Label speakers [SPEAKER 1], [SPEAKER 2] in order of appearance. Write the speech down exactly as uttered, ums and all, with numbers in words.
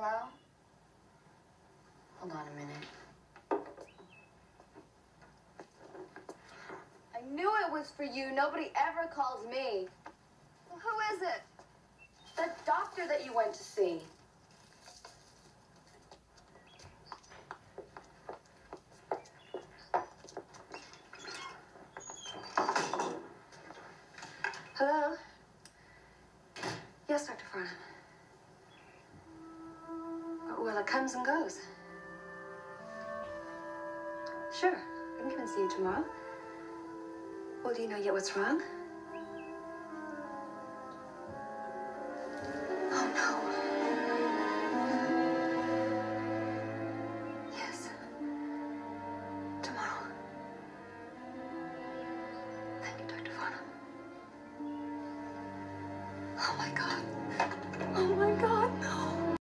[SPEAKER 1] Hello? Hold on a minute. I knew it was for you. Nobody ever calls me. Well, who is it? The doctor that you went to see. Hello? Yes, Doctor Farnham. Well, it comes and goes. Sure, I can come and see you tomorrow. Well, do you know yet what's wrong? Oh, no. Yes. Tomorrow. Thank you, Doctor Farnham. Oh, my God. Oh, my God, no.